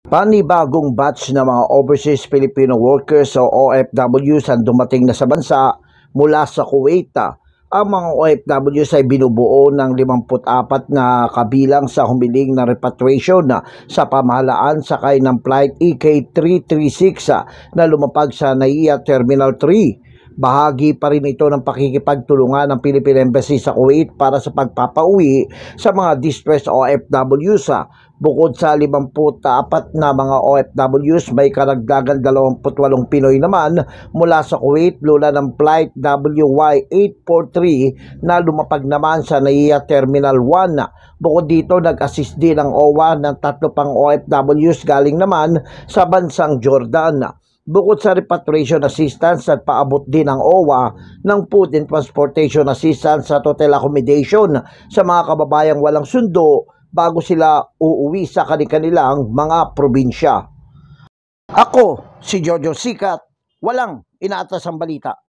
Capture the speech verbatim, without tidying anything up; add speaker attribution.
Speaker 1: Panibagong batch ng mga overseas Filipino workers o O F Ws ang dumating na sa bansa mula sa Kuwait. Ang mga O F Ws ay binubuo ng limampu't apat na kabilang sa humiling na repatriation sa pamahalaan sakay ng flight E K three thirty-six na lumapag sa Naiya Terminal three. Bahagi pa rin ito ng pakikipagtulungan ng Philippine Embassy sa Kuwait para sa pagpapauwi sa mga distressed O F Ws. Bukod sa limampu't apat na mga O F Ws, may karagdagan dalawampu't walong Pinoy naman mula sa Kuwait lula ng flight W Y eight forty-three na lumapag naman sa Naiya Terminal one. Bukod dito, nag-assist din ang O W A ng tatlo pang O F Ws galing naman sa bansang Jordan. Bukod sa repatriation assistance at paabot din ang O W A ng food and transportation assistance at hotel accommodation sa mga kababayang walang sundo bago sila uuwi sa kanilang mga probinsya. Ako, si Jojo Sikat, walang inaatas ang balita.